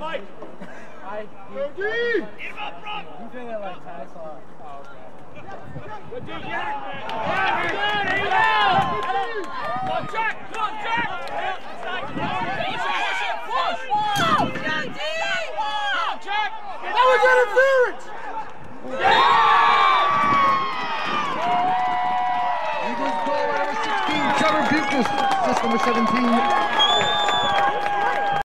Mike. Go D! Get him up front. You feel that like Ty saw. Good D, Jack. Yeah, good. Here you go. Come on, Jack. Come on, Jack. Push it. Push. Come on, Jack. That was interference! Eagles goal, number 16, Trevor Bucus, assist number 17.